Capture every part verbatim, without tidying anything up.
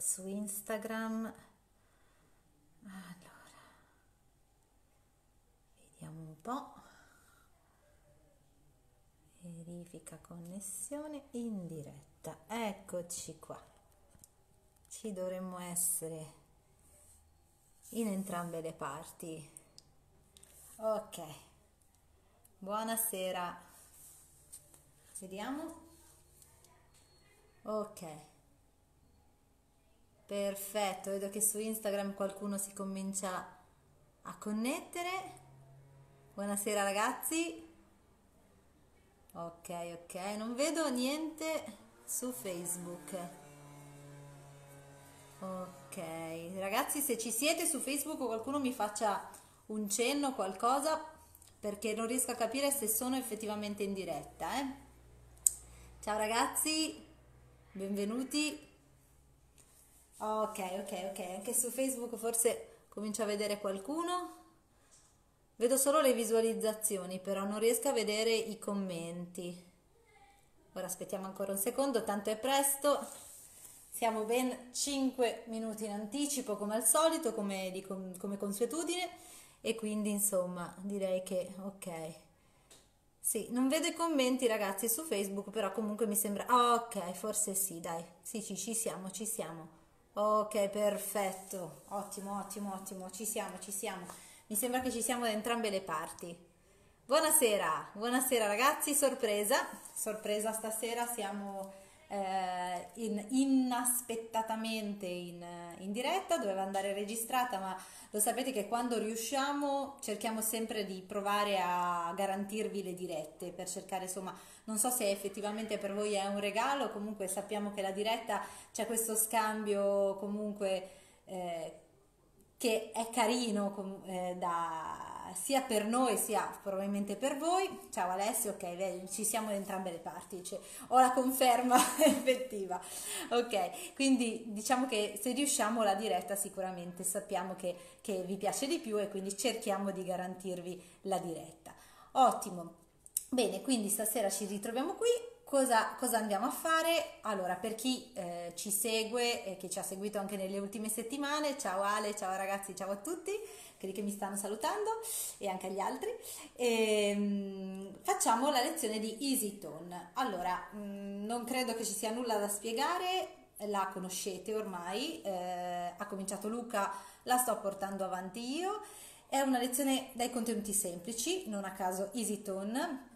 su Instagram. Allora, vediamo un po'. Verifica connessione in diretta. Eccoci qua. Ci dovremmo essere in entrambe le parti. Ok. Buonasera. Vediamo. Ok. Perfetto, vedo che su Instagram qualcuno si comincia a connettere. Buonasera ragazzi. Ok, ok, non vedo niente su Facebook. Ok, ragazzi, se ci siete su Facebook qualcuno mi faccia un cenno, qualcosa, perché non riesco a capire se sono effettivamente in diretta, eh. Ciao ragazzi, benvenuti. Ok, ok, ok, anche su Facebook forse comincio a vedere qualcuno. Vedo solo le visualizzazioni, però non riesco a vedere i commenti. Ora aspettiamo ancora un secondo, tanto è presto. Siamo ben cinque minuti in anticipo come al solito, come, di, come consuetudine, e quindi insomma direi che ok. Sì, non vedo i commenti ragazzi su Facebook, però comunque mi sembra... Ah, ok, forse sì, dai. Sì, ci, ci siamo, ci siamo. Ok, perfetto. Ottimo, ottimo, ottimo. Ci siamo, ci siamo. Mi sembra che ci siamo da entrambe le parti. Buonasera, buonasera ragazzi, sorpresa. Sorpresa stasera, siamo eh, in- inaspettatamente in, in diretta, doveva andare registrata, ma lo sapete che quando riusciamo cerchiamo sempre di provare a garantirvi le dirette per cercare, insomma, non so se effettivamente per voi è un regalo, comunque sappiamo che la diretta c'è questo scambio comunque eh, che è carino com- eh, da- sia per noi sia probabilmente per voi. Ciao Alessio, ok, vedi, ci siamo da entrambe le parti, cioè, ho la conferma effettiva. Ok, quindi diciamo che se riusciamo la diretta sicuramente sappiamo che, che vi piace di più e quindi cerchiamo di garantirvi la diretta. Ottimo. Bene, quindi stasera ci ritroviamo qui. Cosa, cosa andiamo a fare? Allora, per chi eh, ci segue e che ci ha seguito anche nelle ultime settimane, ciao Ale, ciao ragazzi, ciao a tutti, quelli che mi stanno salutando e anche agli altri. Ehm, facciamo la lezione di Easy Tone. Allora, mh, non credo che ci sia nulla da spiegare, la conoscete ormai, eh, ha cominciato Luca, la sto portando avanti io. È una lezione dai contenuti semplici, non a caso Easy Tone.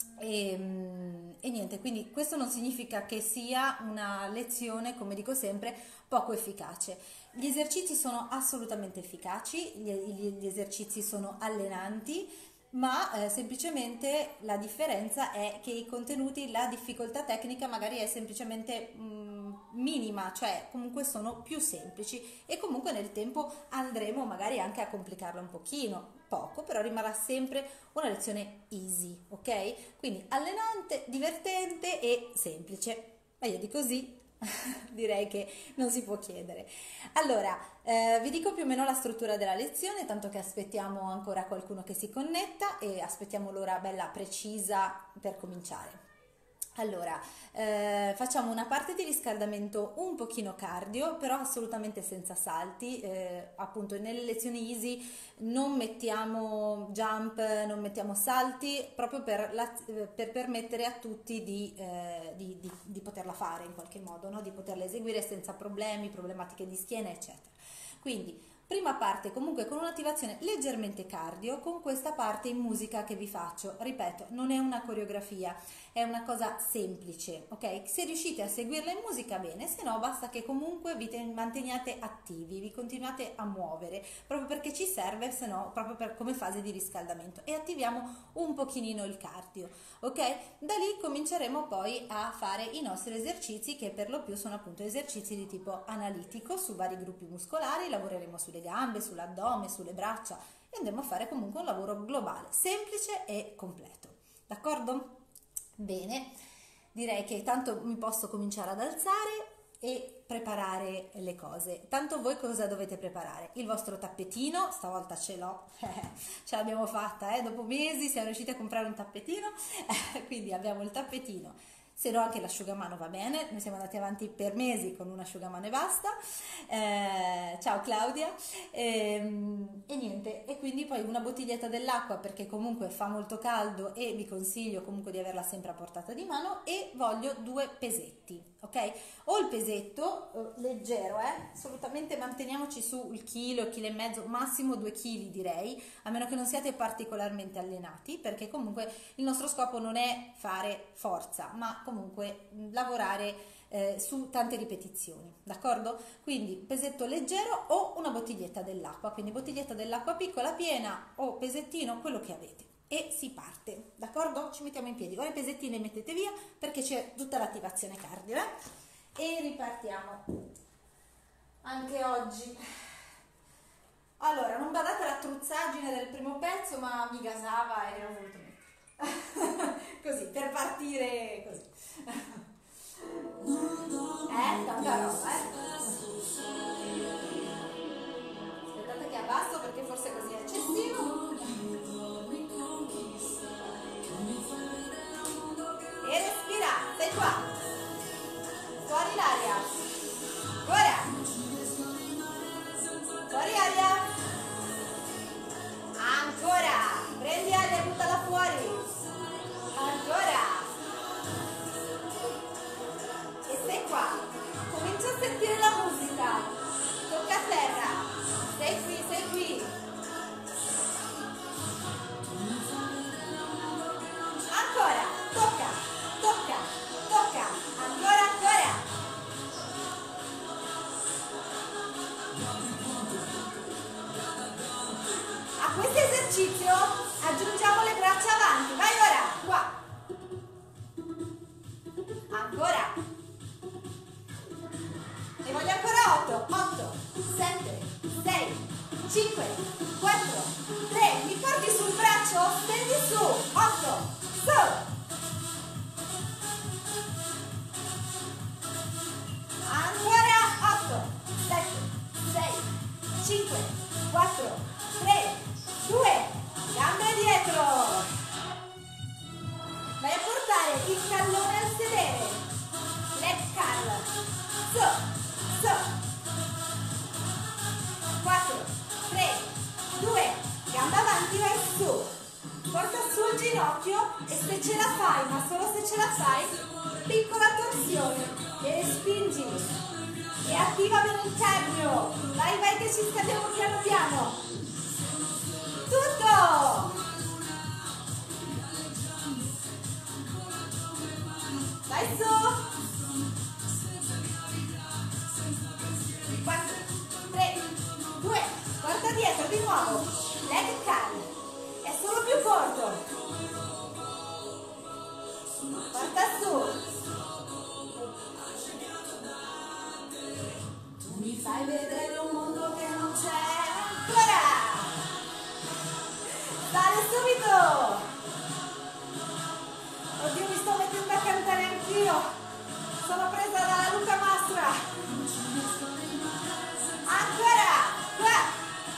E, mm, e niente, quindi questo non significa che sia una lezione, come dico sempre, poco efficace. Gli esercizi sono assolutamente efficaci, gli, gli- gli esercizi sono allenanti, ma eh, semplicemente la differenza è che i contenuti, la difficoltà tecnica magari è semplicemente mm, minima, cioè comunque sono più semplici e comunque nel tempo andremo magari anche a complicarla un pochino, poco, però rimarrà sempre una lezione easy, ok? Quindi allenante, divertente e semplice. Meglio di così direi che non si può chiedere. Allora, eh, vi dico più o meno la struttura della lezione, tanto che aspettiamo ancora qualcuno che si connetta e aspettiamo l'ora bella precisa per cominciare. Allora, eh, facciamo una parte di riscaldamento un pochino cardio, però assolutamente senza salti. Eh, appunto, nelle lezioni easy non mettiamo jump, non mettiamo salti, proprio per, la- per permettere a tutti di, eh, di- di- di poterla fare in qualche modo, no? Di poterla eseguire senza problemi, problematiche di schiena, eccetera. Quindi, prima parte comunque con un'attivazione leggermente cardio, con questa parte in musica che vi faccio. Ripeto, non è una coreografia, è una cosa semplice, ok? Se riuscite a seguirla in musica bene, se no basta che comunque vi ten- manteniate attivi, vi continuate a muovere, proprio perché ci serve, se no proprio per, come fase di riscaldamento e attiviamo un pochino il cardio, ok? Da lì cominceremo poi a fare i nostri esercizi che per lo più sono appunto esercizi di tipo analitico su vari gruppi muscolari, lavoreremo sulle gambe, sull'addome, sulle braccia e andremo a fare comunque un lavoro globale, semplice e completo, d'accordo? Bene, direi che tanto mi posso cominciare ad alzare e preparare le cose. Tanto voi cosa dovete preparare? Il vostro tappetino, stavolta ce l'ho, ce l'abbiamo fatta, eh? Dopo mesi siamo riusciti a comprare un tappetino, quindi abbiamo il tappetino se no anche l'asciugamano va bene, noi siamo andati avanti per mesi con un asciugamano e basta. Eh, ciao Claudia. Ehm, e niente, e quindi poi una bottiglietta dell'acqua perché comunque fa molto caldo e vi consiglio comunque di averla sempre a portata di mano, e voglio due pesetti, ok? O il pesetto eh, leggero, eh? Assolutamente manteniamoci su il chilo, chilo e mezzo, massimo due chili direi, a meno che non siate particolarmente allenati, perché comunque il nostro scopo non è fare forza, ma comunque mh, lavorare eh, su tante ripetizioni, d'accordo? Quindi pesetto leggero o una bottiglietta dell'acqua, quindi bottiglietta dell'acqua piccola, piena, o pesettino, quello che avete. E si parte, d'accordo? Ci mettiamo in piedi. Ora i pesettini li mettete via perché c'è tutta l'attivazione cardio, eh? E ripartiamo anche oggi. Allora, non badate alla truzzaggine del primo pezzo, ma mi gasava e ho voluto metterla così, per partire così. Eh, tanta roba, eh? Aspettate che abbasso perché forse così è eccessivo. E respira, sei qua. Fuori l'aria. Ora. Fuori aria. Ancora. Prendi aria e buttala fuori. Ancora. E sei qua. Comincia a sentire la musica. Tocca a terra. Sei qui, sei qui. Ancora. Tocca. Tocca. Tocca. Ancora, ancora. A questo esercizio aggiungiamo le braccia avanti. Vai ora. Qua. Ancora. Ne voglio ancora otto. otto, sette, sei, cinque, quattro, tre. Mi porti sul braccio? Stendi su. otto. Su. Ancora. otto, sette, sei, cinque, quattro, tre, due. Gambe dietro. Vai a portare il tallone al sedere. Leg curl. Su, su. quattro, tre, due. Gamba avanti, vai su. Porta su il ginocchio e se ce la fai, ma solo se ce la fai, piccola torsione e spingi. E attiva bene il cardio. Vai, vai che ci scadiamo piano piano. Tutto. Vai su. quattro, tre, due, porta dietro di nuovo. Leg curl. È solo più corto. Porta su. Mi fai vedere un mondo che non c'è ancora. Sale subito. Oddio, mi sto mettendo a cantare anch'io. Sono presa dalla Luca Mastra. Ancora. Qua.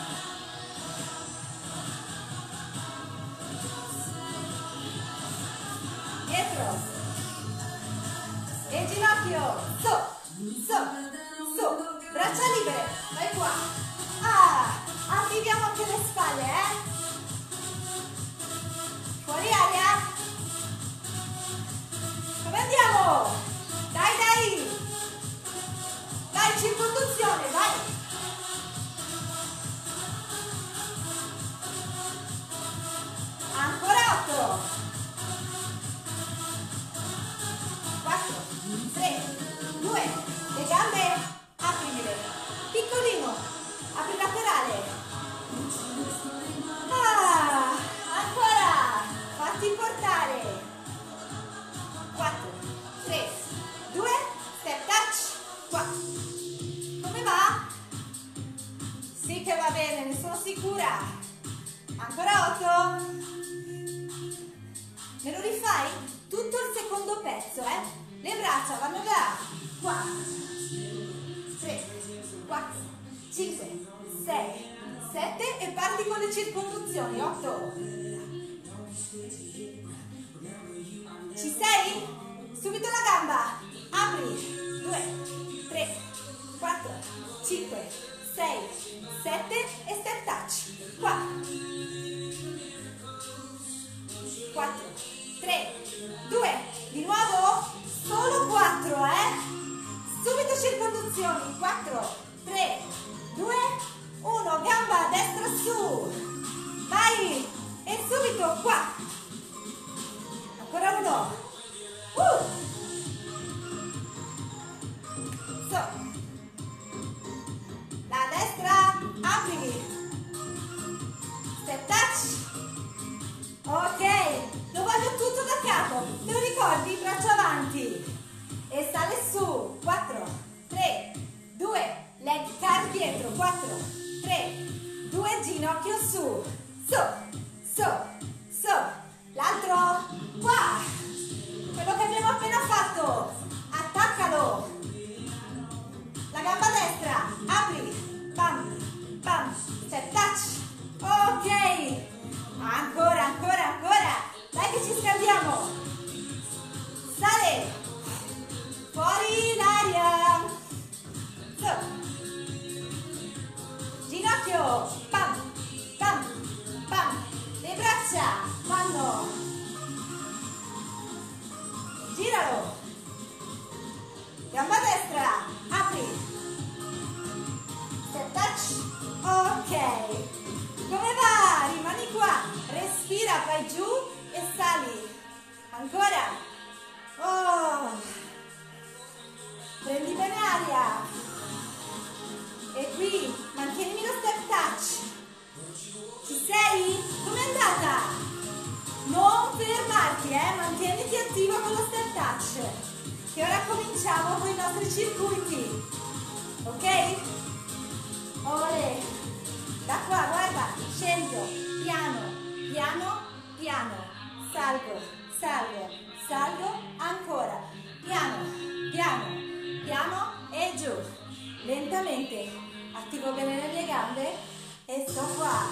Dietro. E ginocchio. Su. Su. Su. Braccia libere, vai qua. Ah, attiviamo anche le spalle, eh? Fuori aria. Come andiamo? Dai, dai. Dai, circonduzione, vai. Ancora otto. quattro, tre, due, le gambe. Aprimile, piccolino, apri laterale. Ah, ancora, fatti portare. quattro, tre, due, step touch, qua. Come va? Sì che va bene, ne sono sicura. Ancora otto. Me lo rifai? Tutto il secondo pezzo, eh? Le braccia vanno da qua. tre, quattro, cinque, sei, sette e parti con le circonduzioni. otto. Ci sei? subito la gamba, apri, due, tre, quattro, cinque, sei, sette e step touch, qua, quattro, tre, due, di nuovo, solo quattro, eh, subito circonduzioni, quattro, tre, due, uno, gamba destra su, vai, e subito qua, ancora uno, uh. So. La destra, apri, step touch, ok, lo voglio tutto da capo, te lo ricordi? Braccio avanti e sale su, quattro, tre, due, leg car dietro, quattro, tre, due, ginocchio su, su, su, su, l'altro, qua, quello che abbiamo appena fatto, attaccalo, la gamba destra, apri, pam, pam, step touch, ok, ancora, ancora, ancora, dai che ci scaldiamo, sale, fuori l'aria, su, ginocchio, pam, pam, pam, le braccia vanno, giralo, gamba destra, apri, step touch, ok, come va? Rimani qua, respira, vai giù e sali, ancora, oh, prendi bene aria, e qui, mantienimi lo step touch, ci sei? Com'è andata? Non fermarti, eh, mantieniti attiva con lo step touch, che ora cominciamo con i nostri circuiti, ok? Olè, da qua, guarda, scendo, piano, piano, piano, salgo, salgo, salgo, ancora, piano, piano, piano e giù, lentamente, attivo bene le mie gambe e sto qua,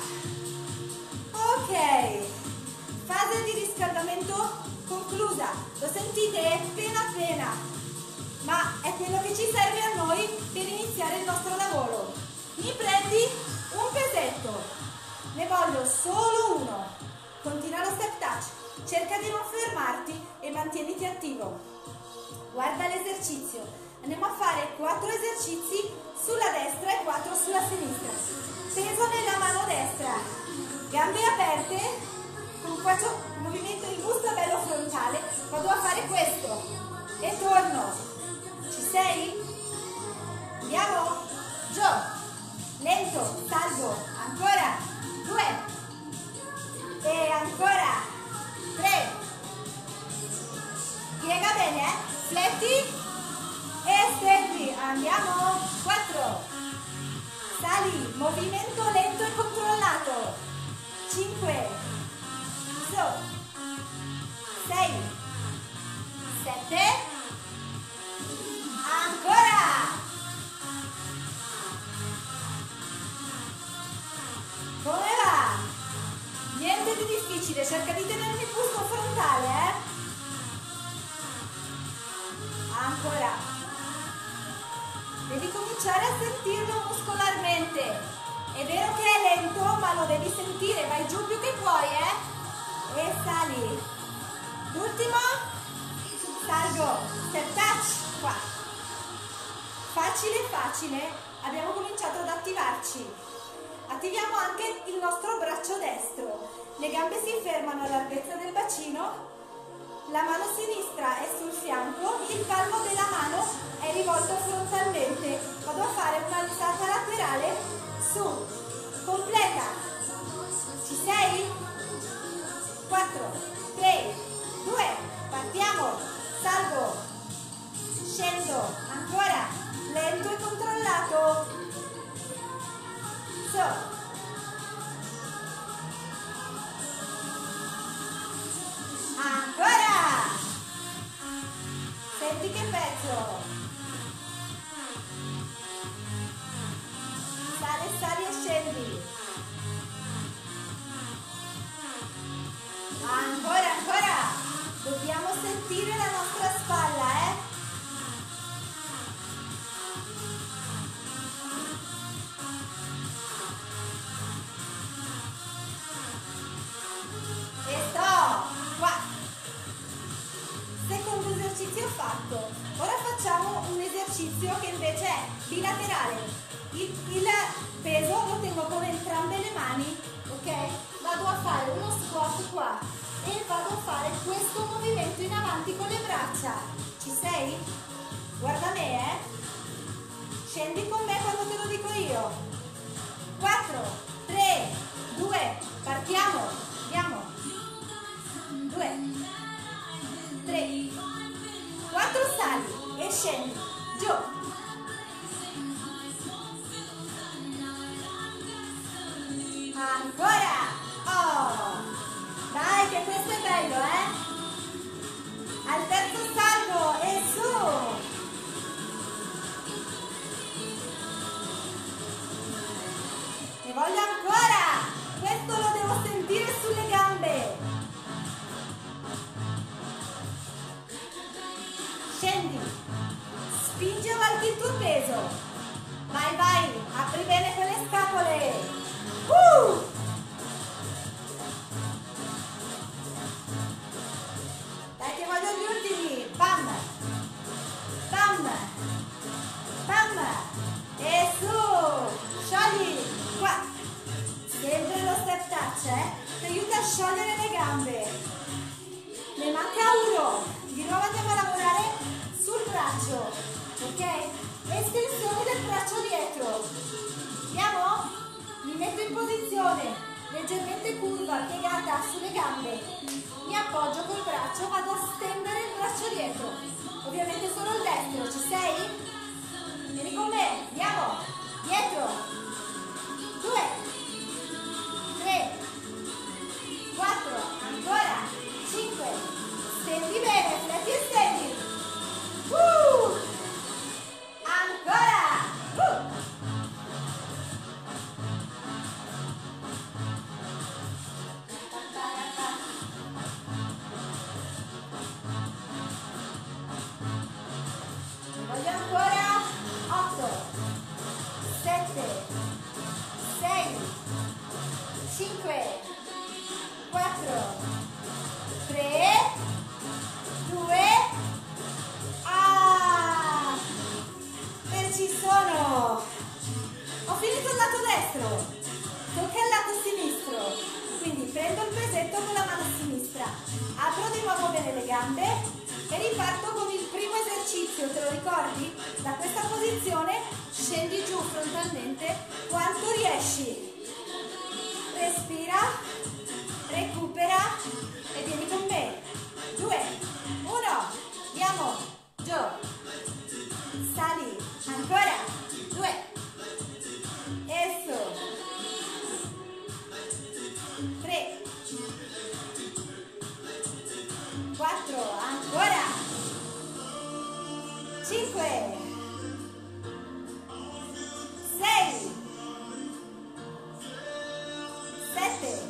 ok, fase di riscaldamento conclusa, lo sentite? Appena appena, ma è quello che ci serve a noi per iniziare il nostro lavoro. Mi prendi un pesetto, ne voglio solo uno, continua lo step touch, cerca di non fermarti e mantieniti attivo, guarda l'esercizio, andiamo a fare quattro esercizi sulla destra e quattro sulla sinistra, peso nella mano destra, gambe aperte, con questo movimento il busto bello frontale, vado a fare questo e torno, ci sei? Andiamo, giù, lento, salgo, ancora, due, e ancora, tre, piega bene, eh? Fletti, e stendi, andiamo, quattro, sali, movimento lento e controllato, cinque, su, sei, sette, ancora, come va? Niente di difficile, cerca di tenere il busto frontale, eh? Ancora. Devi cominciare a sentirlo muscolarmente. È vero che è lento, ma lo devi sentire, vai giù più che puoi, eh? E sali. L'ultimo, salgo, step touch, qua. Facile, facile, abbiamo cominciato ad attivarci. Attiviamo anche il nostro braccio destro, le gambe si fermano alla larghezza del bacino, la mano sinistra è sul fianco, il palmo della mano è rivolto frontalmente, vado a fare un'alzata laterale, su, completa, ci sei? quattro, tre, due, partiamo, salgo, scendo, ancora, lento e controllato, so. Ancora, senti che pezzo, sali, sali e scendi, ancora, ancora, dobbiamo sentire la nostra spalla. sei? Guarda me, eh? Scendi con me quando te lo dico io. quattro, tre, due, partiamo. Andiamo. due, tre, quattro, sali e scendi. Giù. Ancora. Oh. Dai che questo è bello, eh? Al terzo salto e su. Ne voglio ancora. Questo lo devo sentire sulle gambe. Scendi. Spingi avanti il tuo peso. Vai, vai. Apri bene quelle scapole. Uh! Dai che voglio gli ultimi. Bam. Bam. Bam. E su. Sciogli. Qua. Sempre lo step touch, eh? Ti aiuta a sciogliere le gambe. Ne manca uno. Di nuovo andiamo a lavorare sul braccio. Ok? Estensione del braccio dietro. Andiamo? Mi metto in posizione leggermente curva, piegata sulle gambe. Mi appoggio col braccio, vado a stendere il braccio dietro. Ovviamente solo il destro. Ci sei? Vieni con me. Andiamo. Dietro. due, tre, quattro, ancora, cinque, stendi bene, fletti e stendi, uh! Ancora, uh! Voglio ancora, otto, sette, sei, cinque, quattro, tre, due, ah, e ci sono. Ho finito il lato destro, tocca il lato sinistro, quindi prendo il pesetto con la mano sinistra, apro di nuovo bene le gambe e riparto con il primo esercizio, te lo ricordi? Da questa posizione scendi giù frontalmente quanto riesci. Respira, recupera e vieni con me. due, uno, andiamo, giù, sali, ancora, due, e su, tre, quattro, ancora, cinque, sei, sette,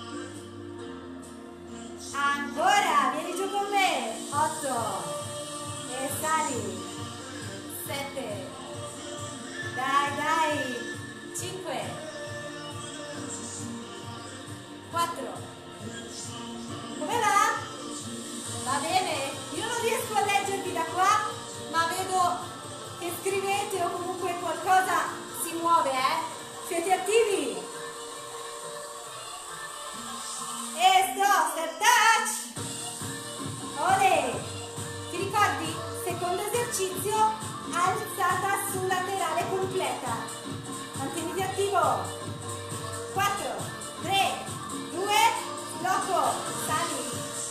ancora, vieni giù con me, otto, e sali, sette, dai dai, cinque, quattro, come va? Va bene? Io non riesco a leggervi da qua, ma vedo che scrivete o comunque qualcosa si muove, eh? Siete attivi? E sto, step touch! Olè! Ti ricordi? Secondo esercizio, alzata su laterale completa. Mantieniti attivo. quattro, tre, due, blocco, sali.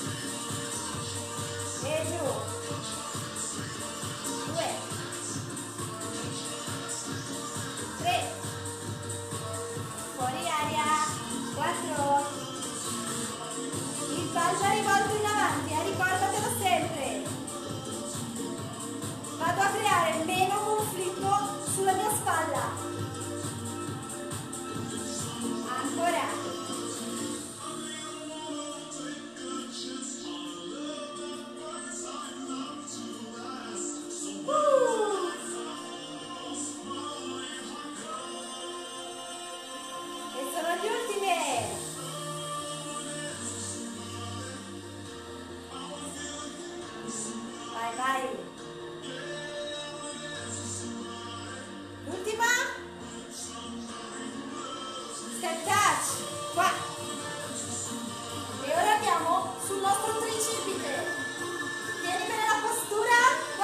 E giù. due, tre, fuori aria, quattro, il palmo è rivolto in avanti, eh? Ricordatelo sempre. Vado a creare meno conflitto sulla mia spalla. Ancora. Uh. E sono gli ultimi. Vai, vai. L'ultima. Step touch. Qua. E ora andiamo sul nostro tricipite. Tieni bene la postura.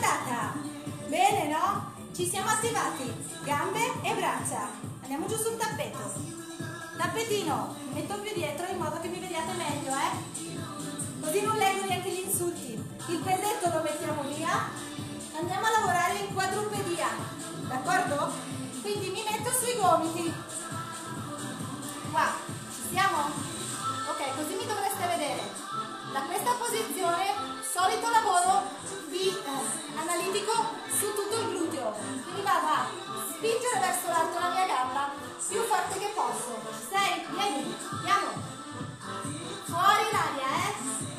andata? Bene, no? Ci siamo attivati, gambe e braccia. Andiamo giù sul tappeto. Tappetino, mi metto più dietro in modo che mi vediate meglio, eh? Così non leggo neanche gli insulti. Il pesetto lo mettiamo via. Andiamo a lavorare in quadrupedia, d'accordo? Quindi mi metto sui gomiti. Qua, ci siamo? Ok, così mi dovreste vedere. Da questa posizione, solito lavoro di eh, analitico su tutto il gluteo. Quindi vado a spingere verso l'alto la mia gamba più forte che posso. Sei, vieni, andiamo. Fuori l'aria, eh?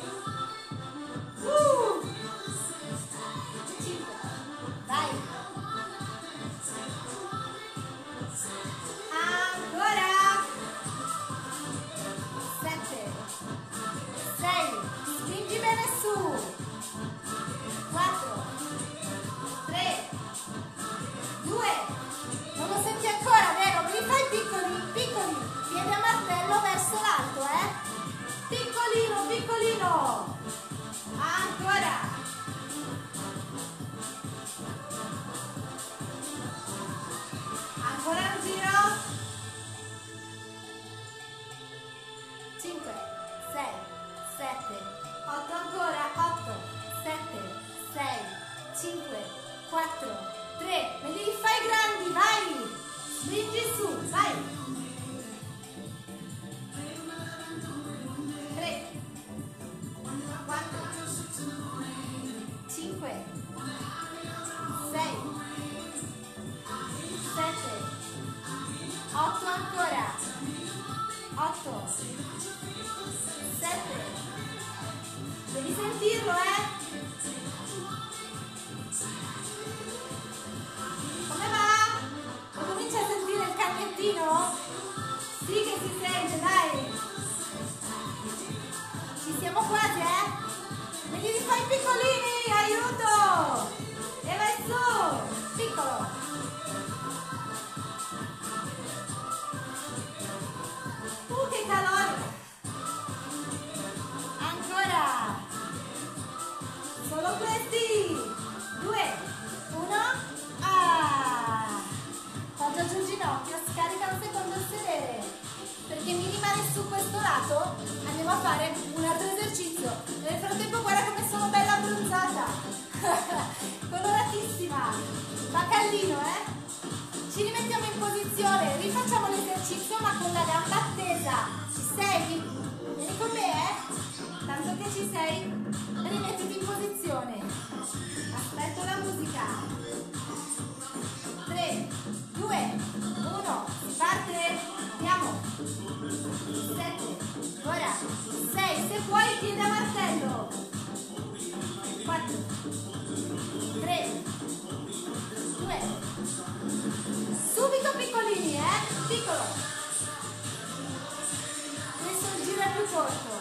Uh! cinque, vai. Ancora. sette, sei, spingi bene su. quattro, tre, due, non lo senti ancora, vero? Me li fai piccoli, piccoli, piede a martello verso l'alto, eh? Piccolino, piccolino. Ancora. Ancora un giro. cinque, sei, sette, otto ancora, otto, sette, sei, cinque, quattro, tre, me li fai grandi, vai, spingi su, vai, tre, quattro, cinque, sei, sette, otto ancora, otto, sette, devi sentirlo, eh? Come va? Lo cominci a sentire il cagnettino? Sì che si sente, dai! Ci siamo quasi, eh? Me li rifai piccolini, aiuto! E vai su! Piccolo! Uh, che calore! Ancora! Solo questi! Due, uno, ah! Poggia giù il ginocchio, scarica un secondo il sedere, perché mi rimane su questo lato. Andiamo a fare un altro esercizio. Nel frattempo guarda come sono bella abbronzata, coloratissima, bacallino, eh? Ci rimettiamo in posizione, rifacciamo l'esercizio ma con la gamba attesa. Ci sei? Vieni con me, eh? Tanto che ci sei, rimettiti in posizione. Aspetto la musica. tre, due, uno, parte. Andiamo. sette, ora. sei, se puoi piede a martello. quattro, tre, due, subito piccolini, eh? Piccolo. Adesso il giro è più corto.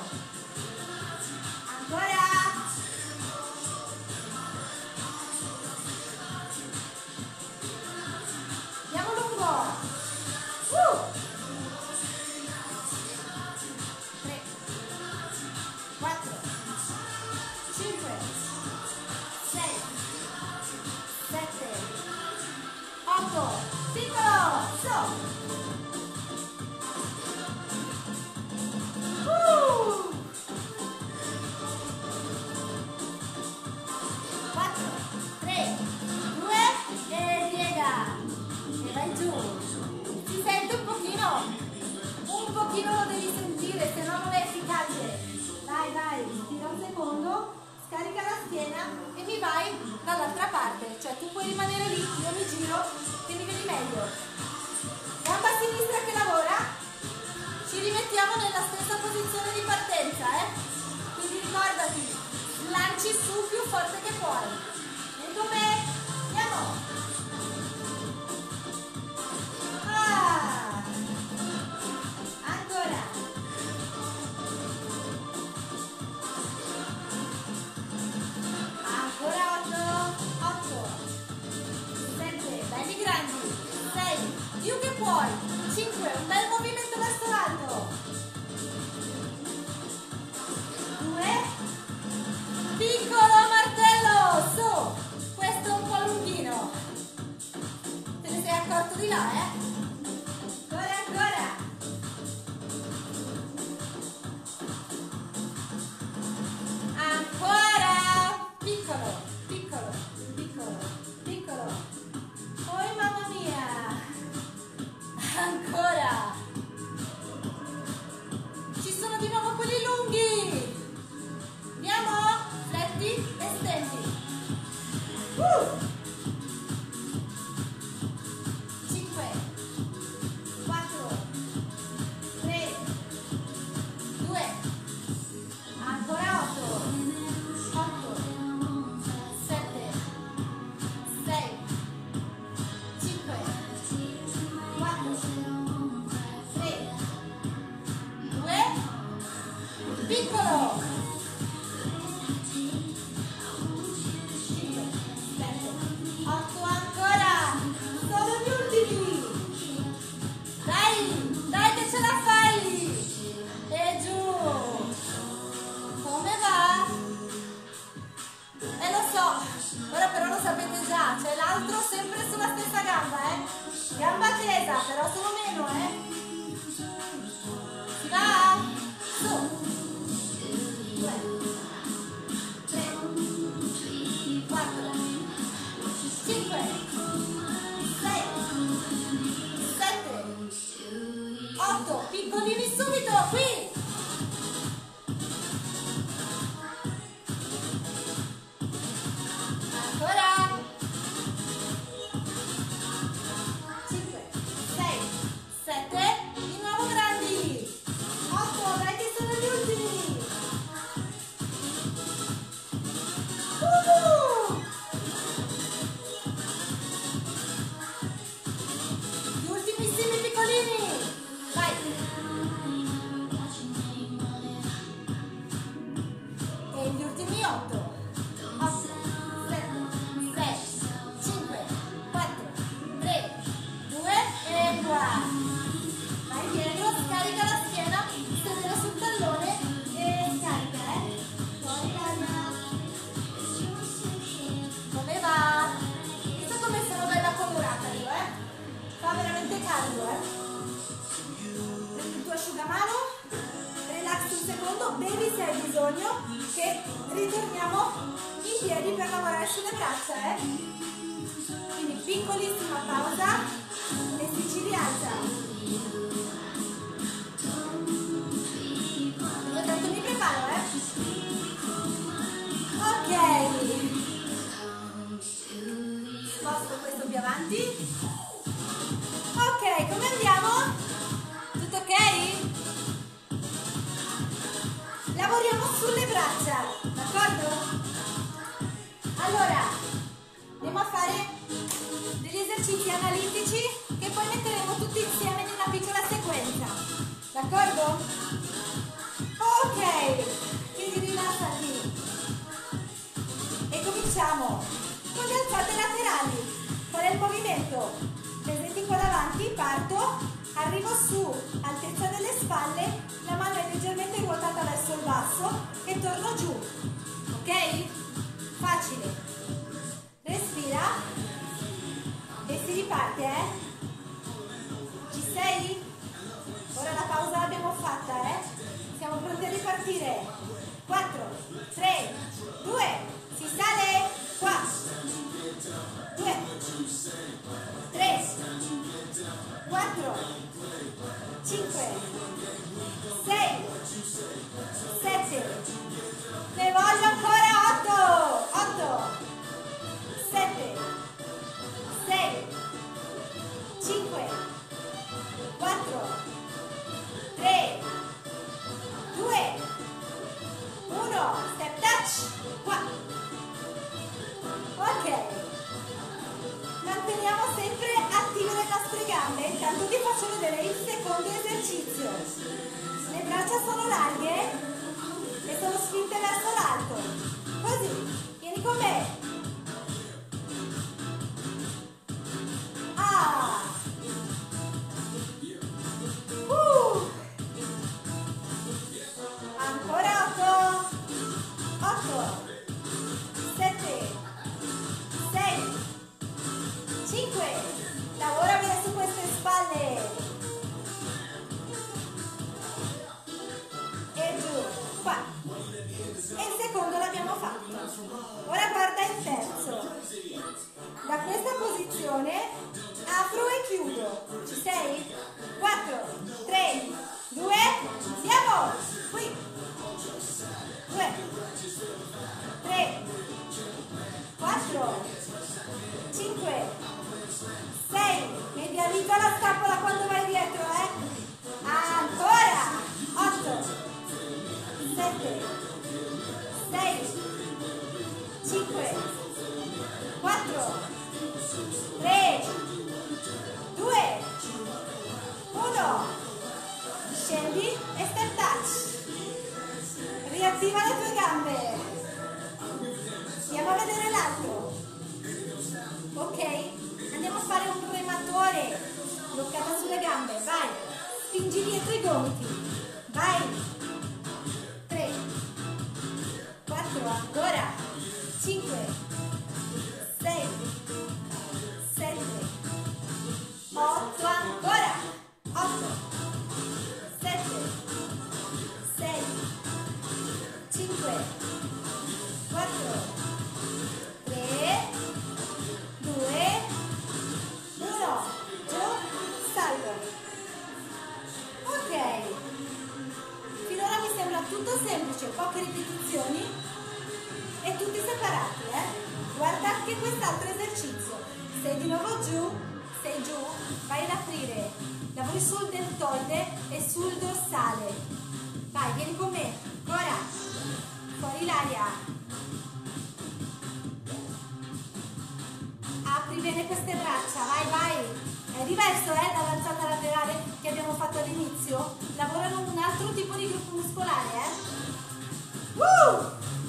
Ancora. Andiamo lungo. Uh. tre, quattro, cinque, sei, sette, otto, piccolo, so. Uh. quattro, tre, due e piega. E vai giù. Si sente un pochino? Un pochino lo devi sentire, se no non è efficace. Vai, vai, tira un secondo, scarica la schiena e mi vai dall'altra parte. Cioè tu puoi rimanere lì, io mi giro che mi vedi meglio. Gamba sinistra che lavora. Ci rimettiamo nella stessa posizione di partenza, eh? Quindi ricordati, lanci su più forte che puoi. Vieni con me, andiamo. Ah. Ancora. Ancora otto, otto, sette, belli grandi, sei, più che puoi, cinque, un bel movimento verso l'alto, due, piccolo martello, su, Uh. cinque, quattro, tre, due, ancora otto, otto, sette, sei, cinque, quattro, tre, due, piccolo. otto ancora, sono gli ultimi, dai, dai che ce la fai, e giù, come va? Eh lo so, ora però lo sapete già, c'è l'altro sempre sulla stessa gamba, eh, gamba tesa, però sono meno, eh, si va, su, due, tre, quattro, cinque, sei, sette, otto, piccolini subito, qui! Ancora! cinque, sei, sette, di nuovo grandi! otto, dai che sono gli ultimi! Uh! Gli ultimissimi piccolini! Vai! E gli ultimi otto! otto, sette, sei, cinque, quattro, tre, due e qua! Vai dietro, scarica la schiena, sedere sul tallone e scarica, eh! Fuori l'aria! Come va? Visto come sono bella colorata io, eh? Fa veramente caldo, eh? Prendi il tuo asciugamano, relax un secondo, bevi se hai bisogno, che ritorniamo in piedi per lavorare sulle braccia, eh? Quindi piccolissima pausa e si ci rialza. Io tanto mi preparo, eh? Ok. Sposto questo più avanti. Ok, come andiamo? Tutto ok? Lavoriamo sulle braccia, d'accordo? Allora, andiamo a fare degli esercizi analitici che poi metteremo tutti insieme in una piccola sequenza, d'accordo? Ok, quindi rilassati. E cominciamo con le alzate laterali. Qual è il movimento? Presenti qua davanti, parto, arrivo su, altezza delle spalle, la mano è leggermente ruotata verso il basso e torno giù, ok? Facile. Respira e si riparte, eh? Ci sei? Ora la pausa l'abbiamo fatta, eh? Siamo pronti a ripartire. quattro, tre, due, si sale, qua, due, tre, quattro, cinque, sei, sette, ne voglio ancora otto, otto, sette, sei, cinque, quattro, tre, due, uno, step touch, qua, ok, manteniamo sempre attive le nostre gambe, intanto ti faccio vedere il secondo esercizio, le braccia sono larghe e sono spinte verso l'alto, così, vieni con me, ah, uh. Ancora otto, otto, sette, sei, cinque, lavora bene su queste spalle, e giù, qua, e il secondo l'abbiamo fatto, ora guarda in quattro, cinque, sei, medializza la scapola quando vai dietro, eh? Ancora, otto, sette, sei, cinque, quattro, tre, due, uno, scendi e step touch, riattiva le tue gambe, andiamo a vedere l'altro, ok? Andiamo a fare un rematore, bloccata sulle gambe, vai, spingi dietro i gomiti, vai, tre, quattro, ancora, cinque, sei, sette, otto, ancora, otto, sette, sei, cinque, quattro, tre, due, uno, giù, salgo. Ok, finora mi sembra tutto semplice, poche ripetizioni e tutti separati, eh? Guarda anche quest'altro esercizio, sei di nuovo giù, sei giù, vai ad aprire, lavori sul deltoide e sul dorsale, vai, vieni con me, ancora, fuori l'aria, apri bene queste braccia, vai, vai, è diverso eh, dall'alzata laterale che abbiamo fatto all'inizio, lavorano un altro tipo di gruppo muscolare, eh? Uh!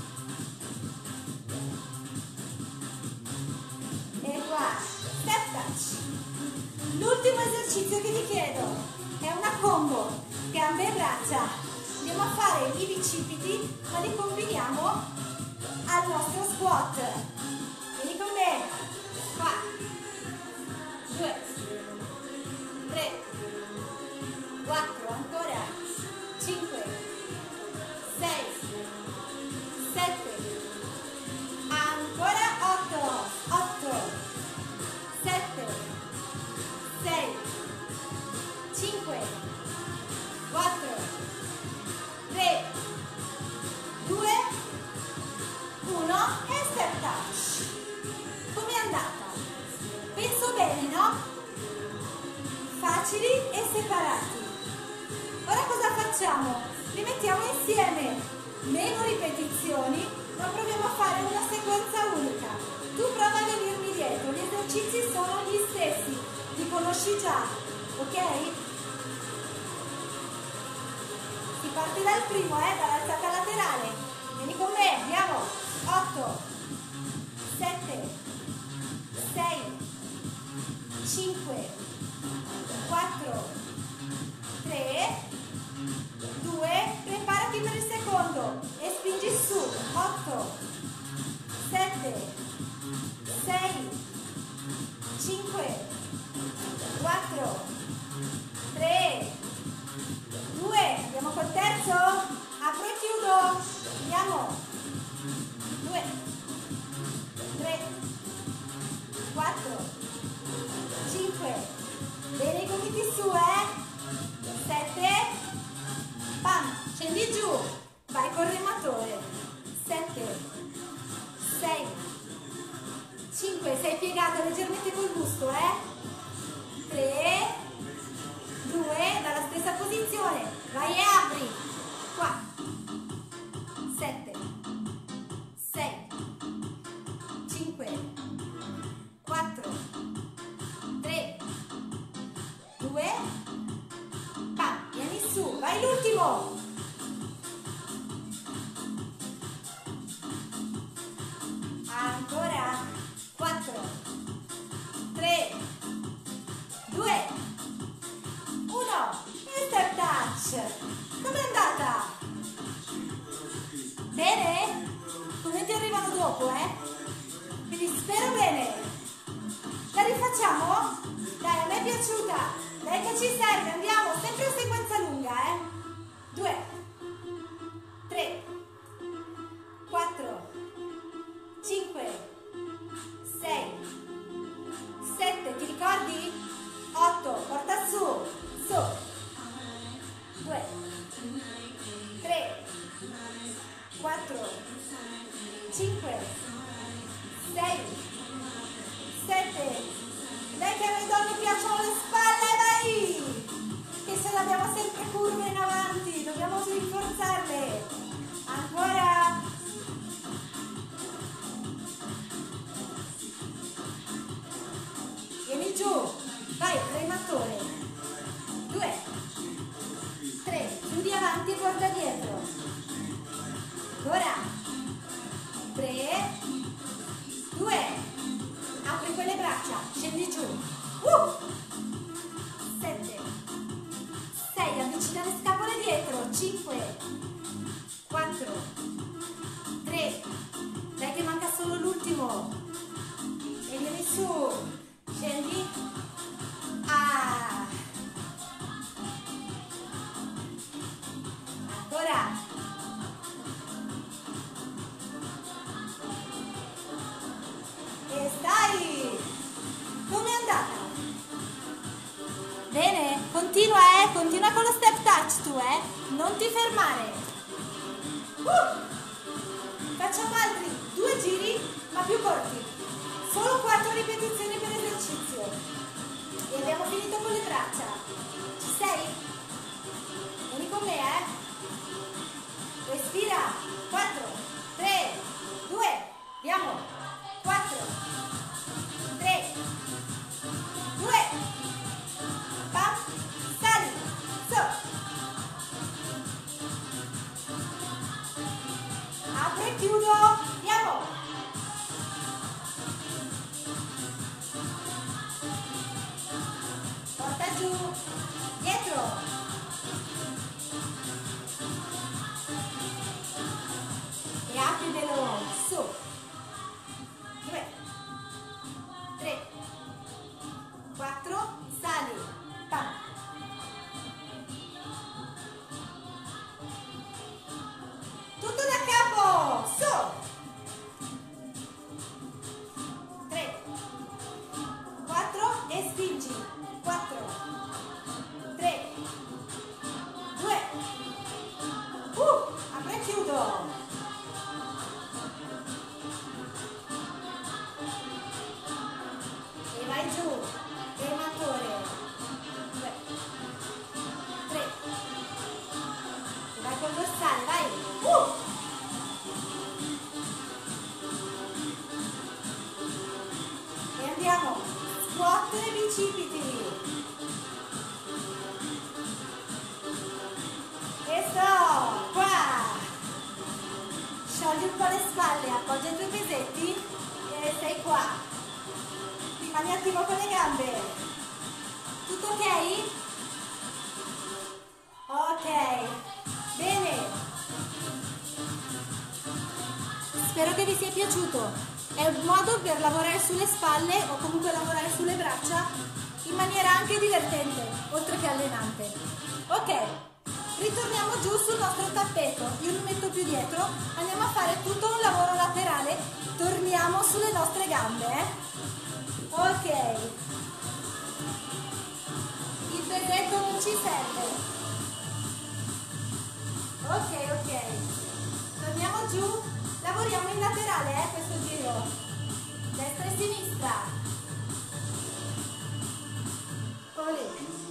E qua, step touch. L'ultimo esercizio che ti chiedo è una combo, gambe e braccia. Andiamo a fare i bicipiti, ma li combiniamo al nostro squat. Vieni con me. Qua. Due. Tre. Quattro. Ancora. Cinque. Sei. Sette. Ancora. Otto. Otto. Sette. Sei. Cinque. Quattro. Tre. Due. Uno. E step touch. Com'è andata? Penso bene, no? Facili e separati. Ora cosa facciamo? Li mettiamo insieme. Meno ripetizioni, ma proviamo a fare una sequenza unica. Tu prova a venirmi dietro, gli esercizi sono gli stessi, li conosci già, ok? Si parte dal primo, eh, dall'alzata laterale. Vieni con me, andiamo. otto, sette, sei, cinque, quattro, tre, due, preparati per il secondo e spingi su, otto, sette, sei, cinque, quattro, tre, due, andiamo col terzo, apro e chiudo, andiamo, due, tre, quattro, cinque, bene i gomiti su, eh, sette, pam, scendi giù, vai col rematore, sette, sei, cinque, sei piegata leggermente col busto, eh, tre, due, dalla stessa posizione, vai e apri, qua, sette, sei, cinque, quattro, tre, due, pam, vieni su, vai l'ultimo, ancora, quattro, tre, due, uno, e step touch, com'è andata? Bene? Commenti arrivano dopo, eh? Quindi spero bene. La rifacciamo? Dai, a me è piaciuta. Dai che ci serve, andiamo. Sempre in sequenza lunga, eh? Due, tre, quattro, cinque, sei, sette, ti ricordi? otto, porta su, su. due, tre, quattro, cinque, sei, andata? Bene, continua, eh, continua con lo step touch tu, eh, non ti fermare. Uh! Facciamo altri due giri, ma più corti. Solo quattro ripetizioni per esercizio. E abbiamo finito con le braccia. Ci sei? Vieni con me, eh. Respira. quattro, tre, due, andiamo. quattro, tre, due, pam, sali, su. Apro e chiudo, andiamo. Porta giù, dietro. E apritelo, su. due, tre, quattro, sali, pam. Tutto da capo, su. tre, quattro e spingi. quattro, tre, due, uh, apro e chiudo. E vai giù, rematore. due, tre, e vai col dorsale, vai. Uh! E andiamo, squat e bicipiti. E sto qua. Sciogli un po' le spalle, appoggia i tuoi pesetti e sei qua. Rimani attivo con le gambe. Tutto ok? Ok. Bene. Spero che vi sia piaciuto. È un modo per lavorare sulle spalle o comunque lavorare sulle braccia in maniera anche divertente, oltre che allenante. Ok. Ritorniamo giù sul nostro tappeto. Io mi metto più dietro. Andiamo a fare tutto un lavoro laterale. Torniamo sulle nostre gambe, eh? Ok, il pesetto non ci serve. Ok, ok, torniamo giù, lavoriamo in laterale, eh, questo giro, destra e sinistra. Olè.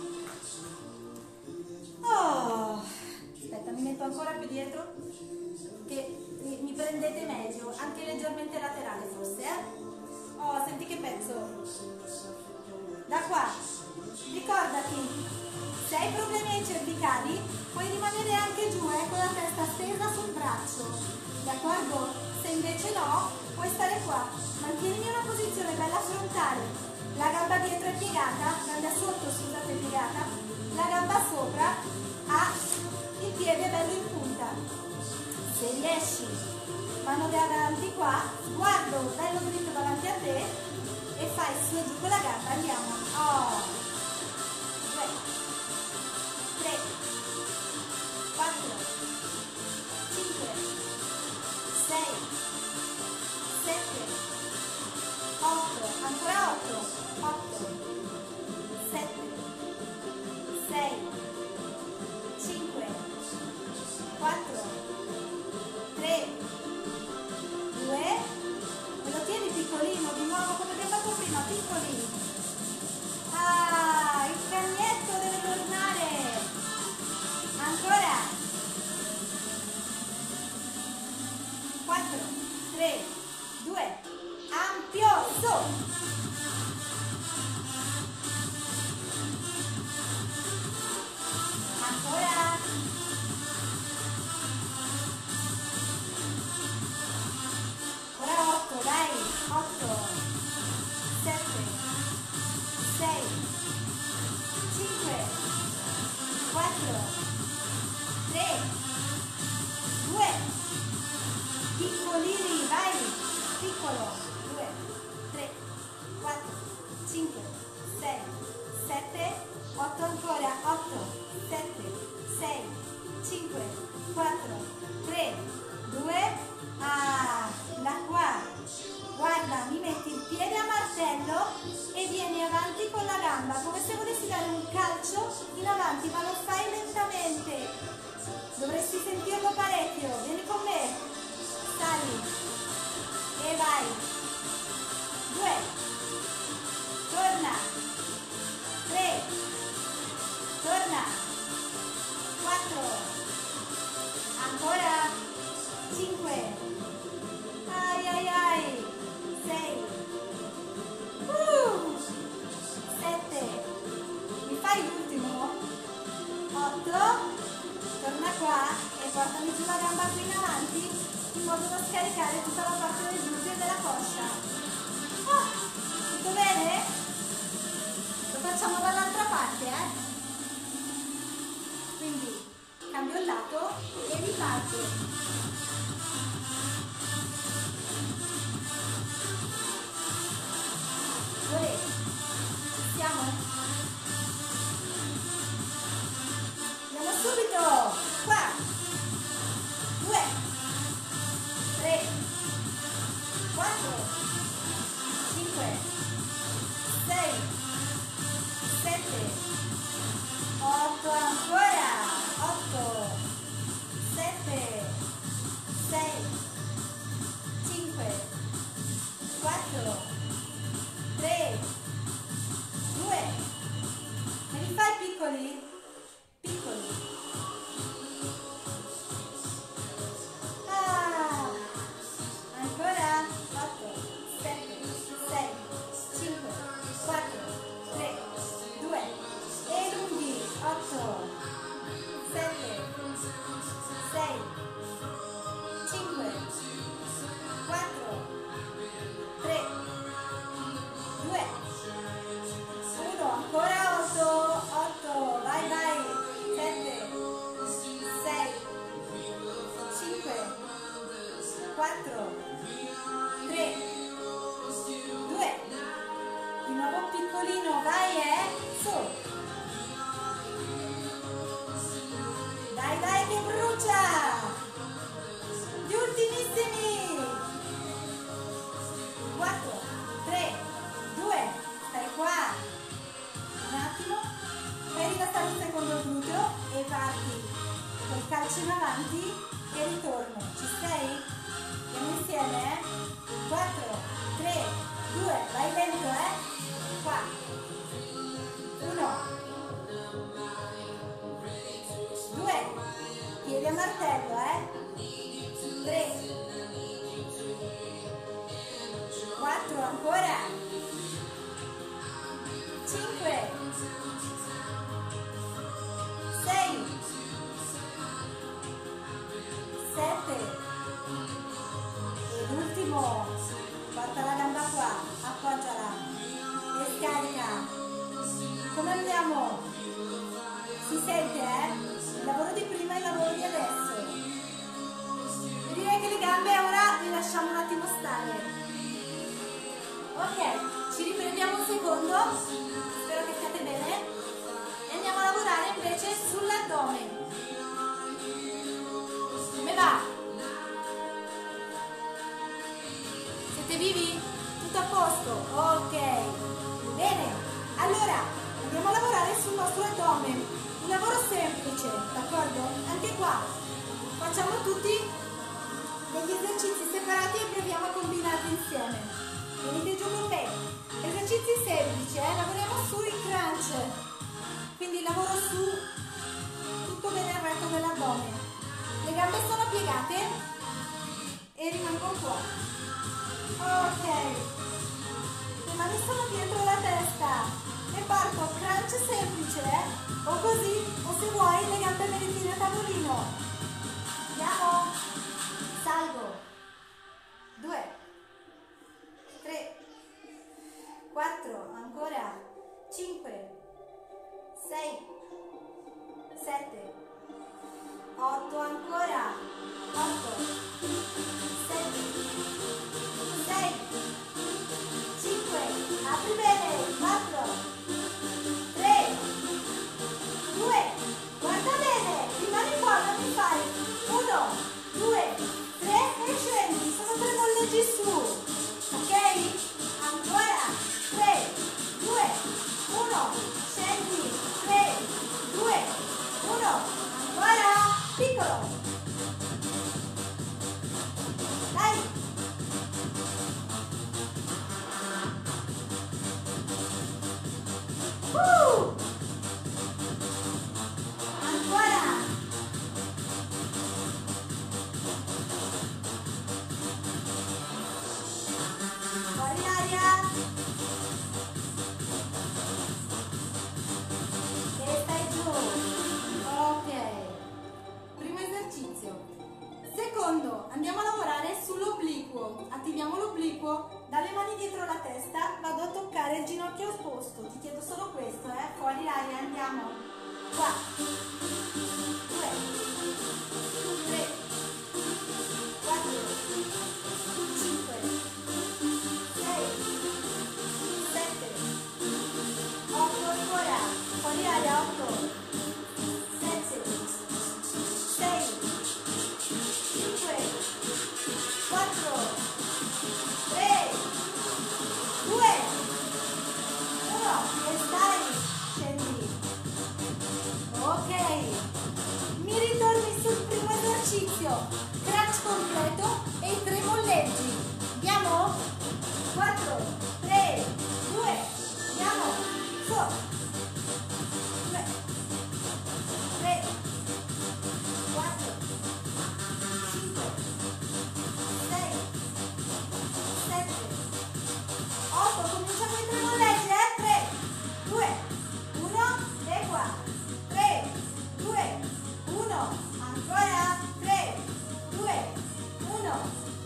Oh, aspetta, mi metto ancora più dietro, che mi prendete meglio, anche leggermente laterale forse, eh? Oh, senti che pezzo. Da qua. Ricordati, se hai problemi ai cervicali, puoi rimanere anche giù, eh, con la testa stesa sul braccio. D'accordo? Se invece no, puoi stare qua. Mantienimi una posizione bella frontale. La gamba dietro è piegata, gamba sotto, scusate, è piegata. La gamba sopra ha il piede bello in punta. Se riesci, mano davanti qua, guardo bello dritto davanti a te e fai su e giù con la gamba, andiamo. Oh. due, tre, quattro, cinque, sei, sette, otto, ancora otto, otto, sette, sei, cinque, quattro, tre, due, me lo tieni piccolino, di nuovo come abbiamo fatto prima, piccolino. Ah, il cagnetto deve tornare. Ancora. quattro, tre, due, ampio, su. Ancora. Ora otto, dai, otto, sette, sei, cinque, quattro, tre, due, piccolini, vai, piccolo, due, tre, quattro, cinque, sei, sette, otto ancora, otto, sette, sei, cinque, quattro, tre, due, ah, da qua, guarda, mi metti il piede a martello e vieni a avanti con la gamba, come se volessi dare un calcio in avanti, ma lo fai lentamente. Dovresti sentirlo parecchio. Vieni con me. Sali. E vai. Due. Torna. Tre. Torna. Quattro. Ancora. Cinque. Ai ai ai. Sei. Uh. Sette. Mi fai l'ultimo? Otto. Torna qua e portami giù la gamba qui in avanti in modo da scaricare tutta la parte del gluteo e della coscia. Oh, tutto bene? Lo facciamo dall'altra parte, eh? Quindi cambio il lato e riparto. Volete? Siamo? Andiamo subito! Qua! Due! Tre! Quattro! Cinque! Sei! Sette! Otto ancora! Otto! Sette! Sei! Cinque! Quattro! Tre! Due! Me li fai piccoli? Piccoli. Ah, ancora otto, sette, sei, cinque, quattro, tre, due e lunghi. Otto, sette, sei, cinque, quattro, tre, due, uno. Ancora otto, otto. Vai, vai. Sette, sei, cinque, quattro, tre, due, di nuovo piccolino, vai, eh, su, dai, dai che brucia, gli ultimissimi, quattro, tre, due, stai qua, un attimo, fai rilassare un secondo il gluteo e parti col calcio in avanti e ritorno. Ci sei? Andiamo insieme, eh? quattro, tre, due, vai lento, eh? Qua. uno, due, piedi a martello, eh? tre, quattro, ancora. cinque, sei, sette e l'ultimo, porta la gamba qua, appoggiala e scarica. Come andiamo? Si sente, eh? Il lavoro di prima e il lavoro di adesso. Io direi che le gambe ora le lasciamo un attimo stare. Ok, ci riprendiamo un secondo, spero che stiate bene e andiamo a lavorare invece sull'addome. Come va? Siete vivi? Tutto a posto? Ok, bene, allora andiamo a lavorare sul nostro addome, un lavoro semplice, d'accordo? Anche qua facciamo tutti degli esercizi separati e proviamo a combinarli insieme. Venite giù con me, esercizi semplici, eh? Lavoriamo sui crunch, quindi lavoro su tutto bene il retto dell'addome. Le gambe sono piegate e rimango qua. Ok, le mani sono dietro la testa e parto crunch semplice, eh? O così, o se vuoi le gambe me le tiri a tavolino. Andiamo, salgo, due, tre, quattro, ancora, cinque, sei, sette, otto, ancora, otto, sette, sei, cinque, apri bene, quattro, tre, due, guarda bene, rimani qua, non mi fai, uno, due, tre e scendi, sono tre molleggi su, ok? Ancora, tre, due, caviglia e stai giù. Ok, primo esercizio. Secondo, andiamo a lavorare sull'obliquo. Attiviamo l'obliquo, dalle mani dietro la testa vado a toccare il ginocchio opposto. Ti chiedo solo questo, eh? Fuori l'aria, andiamo. quattro, due, tre, quattro, cinque, sei, sette, otto ancora. Fuori l'aria, otto, sette, sei, cinque, quattro, tre, due, uno, e stai, scendi. Ok, mi ritorni sul primo esercizio, crunch completo e i tre molleggi. Andiamo? quattro, tre, due, andiamo, su, due, tre, quattro, cinque, sei, sette, otto, cominciamo i tre molleggi, eh? tre, due, uno, e qua, tre, due, uno, ancora, tre, due, uno,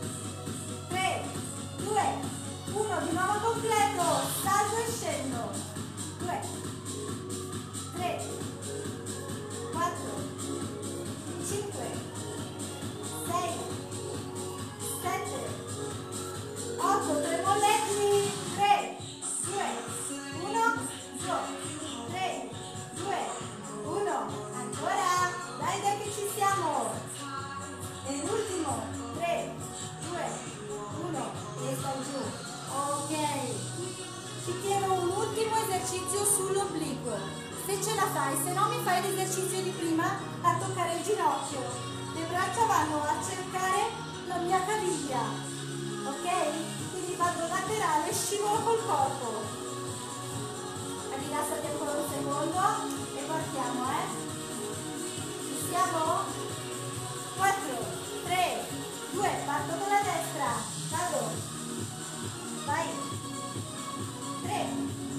tre, due, uno, di nuovo completo, salto e scendo, due, tre, quattro, cinque, sei, sette, otto, tre molleggi, tre, due, uno, giù, tre, due, uno, ancora, dai dai che ci siamo, e l'ultimo, tre, due, uno, e stai giù, ok, ti chiedo un ultimo esercizio sull'obliquo, se ce la fai, se no mi fai l'esercizio di prima a toccare il ginocchio, le braccia vanno a cercare la mia caviglia, ok? Quindi vado laterale, scivolo col corpo, rilassati ancora un secondo e partiamo, eh? Ci siamo? quattro, tre, due, parto con la destra, vado, vai, tre,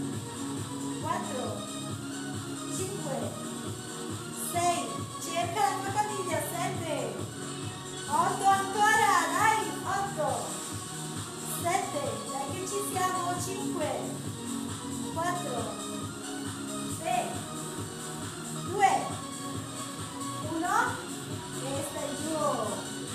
quattro, cinque, sei, cerca la tua caviglia, sette, otto ancora, dai, otto, sette, dai che ci siamo, cinque, quattro, tre, due, uno, e stai giù.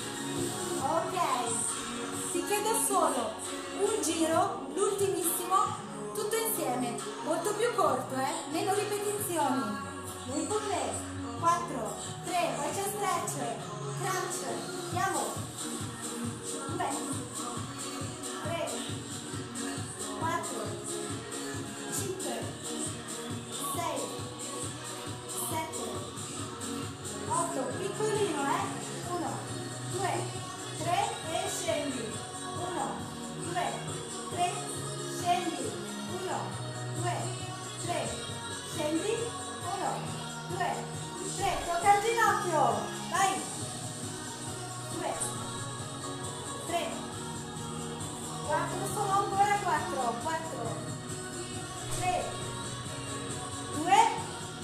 Ok, ti chiedo solo un giro, l'ultimissimo, tutto insieme, molto più corto, eh? Meno ripetizioni. Noi con me, quattro, tre, poi c'è stretch, crunch, andiamo, due, tre, quattro, cinque, sei, sette, otto, piccolino, eh? uno, due, tre e scendi, uno, due, tre, scendi, uno, due, tre, scendi, uno, due, tre, tocca il ginocchio, vai, due, tre, quattro, sono ancora quattro, quattro, tre, due,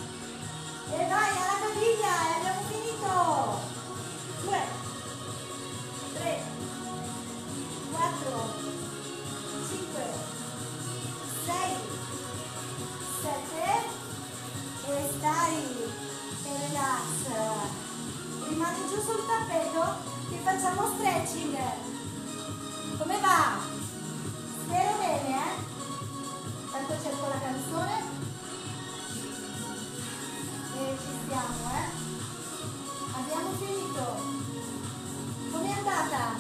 e vai alla caviglia e abbiamo finito, due, tre, quattro, cinque, sei, sette, e stai, e relax, rimani giù sul tappeto che facciamo stretching, come va? Spero bene, eh? Tanto cerco la canzone e ci siamo, eh? Abbiamo finito. Com'è andata?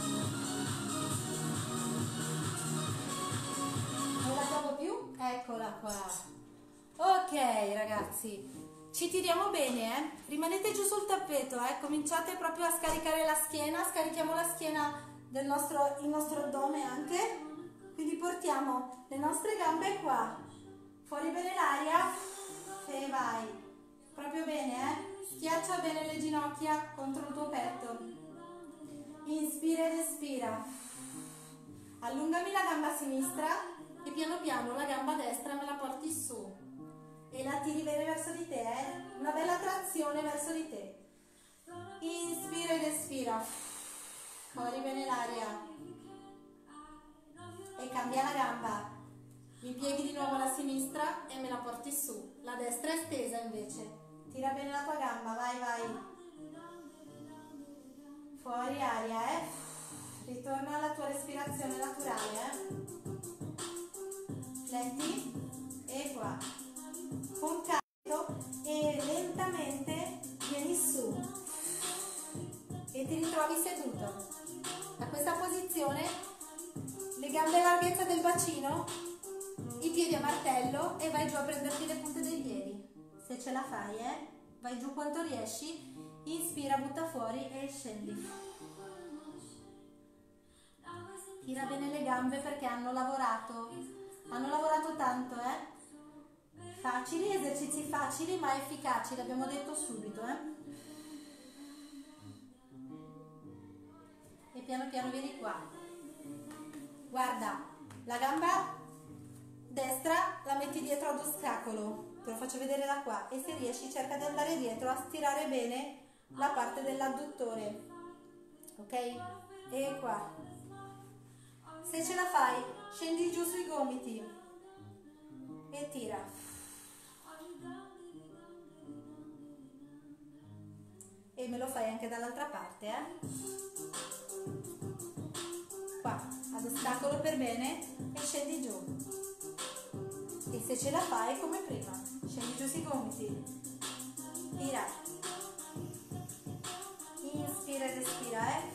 Non la trovo più? Eccola qua. Ok ragazzi, ci tiriamo bene, eh? Rimanete giù sul tappeto, eh? Cominciate proprio a scaricare la schiena, scarichiamo la schiena del nostro, il nostro addome anche, quindi portiamo le nostre gambe qua, fuori bene l'aria e vai, proprio bene, eh? Schiaccia bene le ginocchia contro il tuo petto, inspira ed espira, allungami la gamba sinistra e piano piano la gamba destra me la porti su e la tiri bene verso di te, eh? Una bella trazione verso di te. Inspira ed espira, fuori bene l'aria e cambia la gamba, mi pieghi di nuovo la sinistra e me la porti su, la destra è stesa invece, tira bene la tua gamba, vai vai, fuori aria, eh? Ritorna alla tua respirazione naturale, eh? Fletti e qua, con carico e lentamente vieni su e ti ritrovi seduto. Da questa posizione le gambe a larghezza del bacino, i piedi a martello e vai giù a prenderti le punte dei piedi. Se ce la fai, eh? Vai giù quanto riesci, inspira, butta fuori e scendi. Tira bene le gambe perché hanno lavorato, hanno lavorato tanto, eh? Facili, esercizi facili ma efficaci, l'abbiamo detto subito, eh? E piano piano vieni qua. Guarda, la gamba destra la metti dietro ad ostacolo, te lo faccio vedere da qua, e se riesci cerca di andare dietro a stirare bene la parte dell'adduttore, ok? E qua. Se ce la fai, scendi giù sui gomiti e tira. E me lo fai anche dall'altra parte, eh? Qua, ad ostacolo per bene e scendi giù. E se ce la fai come prima, scendi giù sui gomiti, tira, inspira ed espira, eh?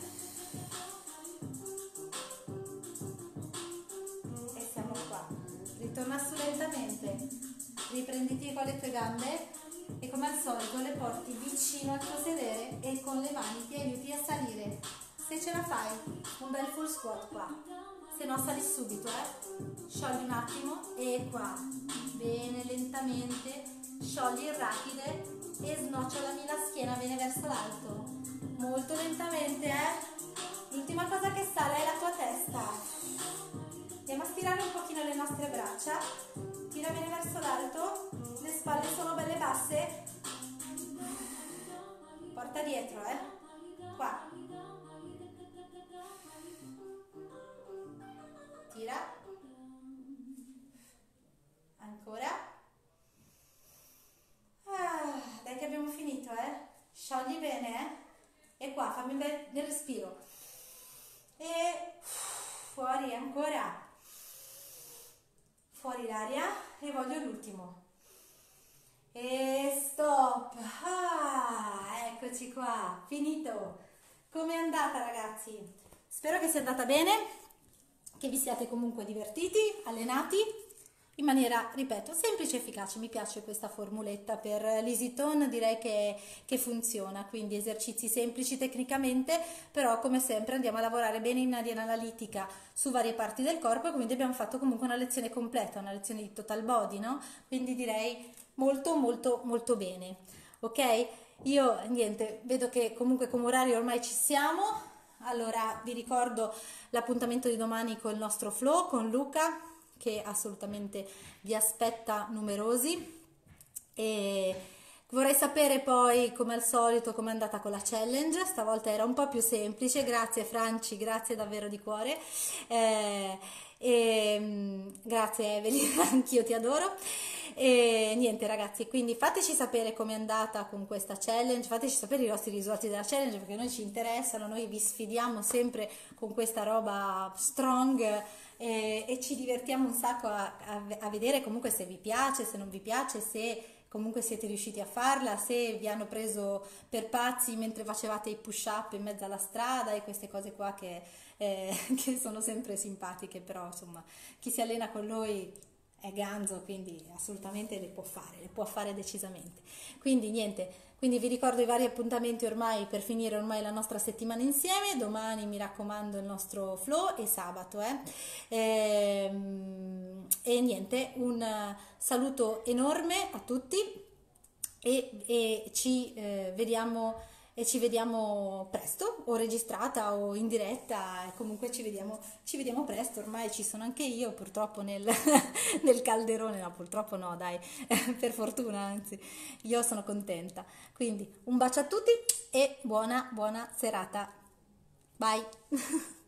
E siamo qua. Ritorna su lentamente, riprenditi con le tue gambe e come al solito le porti vicino al tuo sedere e con le mani ti aiuti a salire. Se ce la fai, un bel full squat qua, se no sali subito, eh? Sciogli un attimo e qua, bene lentamente, sciogli il rachide e snocciolami la schiena bene verso l'alto, molto lentamente, eh? L'ultima cosa che sale è la tua testa. Andiamo a stirare un pochino le nostre braccia, tira bene verso l'alto, le spalle sono belle basse, porta dietro, eh? Qua. Tira, ancora, ah, dai che abbiamo finito, eh? Sciogli bene, eh? E qua fammi un bel respiro e fuori, ancora, fuori l'aria e voglio l'ultimo e stop. Ah, eccoci qua, finito. Com'è andata, ragazzi? Spero che sia andata bene, che vi siate comunque divertiti, allenati in maniera, ripeto, semplice e efficace. Mi piace questa formuletta per l'Easy Tone, direi che, che funziona, quindi esercizi semplici tecnicamente, però come sempre andiamo a lavorare bene in maniera analitica su varie parti del corpo, e quindi abbiamo fatto comunque una lezione completa, una lezione di total body, no? Quindi direi molto molto molto bene, ok? Io niente, vedo che comunque come orario ormai ci siamo. Allora vi ricordo l'appuntamento di domani con il nostro flow, con Luca, che assolutamente vi aspetta numerosi, e vorrei sapere poi come al solito com'è andata con la challenge. Stavolta era un po' più semplice, grazie Franci, grazie davvero di cuore, eh, e, grazie Evelyn, anch'io ti adoro. E niente ragazzi, quindi fateci sapere com'è andata con questa challenge, fateci sapere i vostri risultati della challenge, perché noi ci interessano, noi vi sfidiamo sempre con questa roba strong, e, e ci divertiamo un sacco a, a, a vedere comunque se vi piace, se non vi piace, se comunque siete riusciti a farla, se vi hanno preso per pazzi mentre facevate i push up in mezzo alla strada e queste cose qua che, eh, che sono sempre simpatiche, però insomma chi si allena con noi è ganzo, quindi assolutamente le può fare, le può fare decisamente. Quindi niente, quindi vi ricordo i vari appuntamenti ormai per finire ormai la nostra settimana insieme. Domani mi raccomando il nostro flow e sabato, eh? E, e niente, un saluto enorme a tutti e, e ci eh, vediamo e ci vediamo presto, o registrata o in diretta, e comunque ci vediamo, ci vediamo presto, ormai ci sono anche io purtroppo nel, nel calderone, no purtroppo no dai, per fortuna anzi, io sono contenta. Quindi un bacio a tutti e buona buona serata, bye!